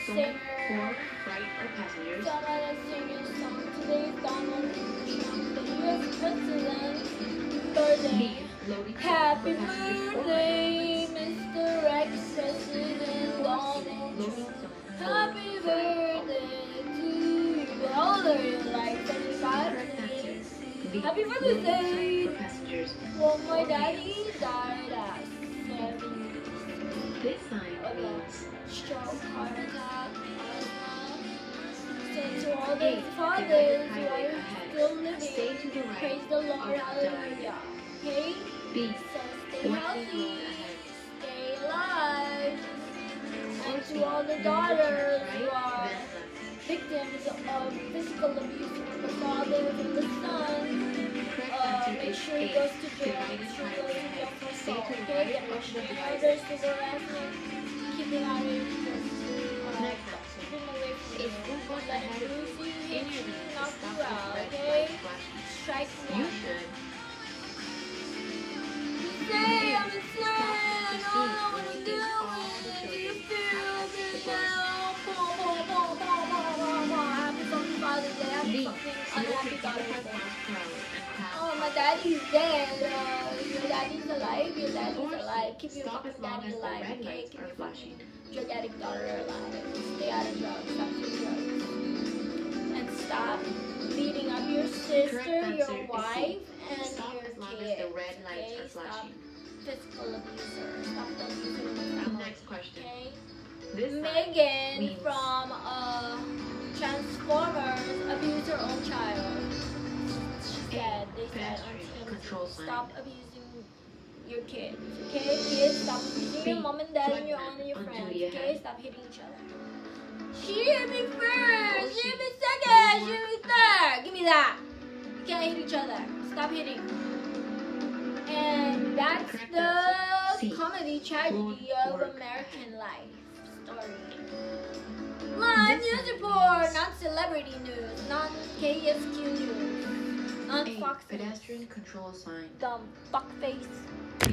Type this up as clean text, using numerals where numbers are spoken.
singer. Flight or passengers. Donald singing song today. Donald Trump, the U.S. president. Birthday. Loading zone Happy for passengers or birthday, Mr. Ex-President Donald loading Trump. zone Happy birthday to you. How old are you? Like 25? Correct answer. B. Happy Loading birthday! zone for passengers. Well, my daddy died at 70. This sign Of a means stroke, heart attack, asthma. So to all A. those fathers Divided who highway are ahead. still Stay living, to the right. praise the Lord, of hallelujah. Okay? B. So stay One healthy, road ahead. stay alive. And C. to all the Remember to daughters turn who right, are then left. victims of physical abuse from the father and the son, Correct answer make is sure he A. goes to jail. Divided Make sure he highway goes to jail ahead. for Stay assault. to the Okay? right Get of the restraining divider. orders to go after him. Keep him out of your Next keep answer. him away from If you. school goes Let ahead him of lose you, you, in your lane, knock stop you at out. red Okay? light flashing. Strike You one. should Say I'm insane. I Stop don't know what to proceeding do all the with it. Do you children feel have good access to now? Happy something Father's Day. Happy D. something Slow to unhappy 25 Father's Day. miles per hour and pass Oh, my cars. daddy's dead. Your daddy's alive. Your daddy's Or alive. C. Keep your Stop as fucking long daddy as the alive, red okay? lights Keep are your flashing. drug addict daughter alive. Stay out of drugs. Stop doing drugs. And stop beating up your sister, Correct your answer is wife, C. and Stop your as long as kids. the red lights Okay? are Stop flashing. physical abuser. Stop the abuser in the family. Next question. Okay? This sign Megan means from Transformers abused her own child. She said, they said on pedestrian TMZ, control sign. stop abusing your kids. Okay? Kids, stop abusing your B. mom and dad and your Flight aunt and your on friends. duty Okay? ahead. Stop hitting each other. She hit me first. She hit me second. She hit me third. Give me that. You can't hit each other. Stop hitting. And that's Correct the answer. C. comedy tragedy of Work American life story. Live news report, not celebrity news, not KSQ news, not A. Fox News. Pedestrian control sign. Dumb fuckface.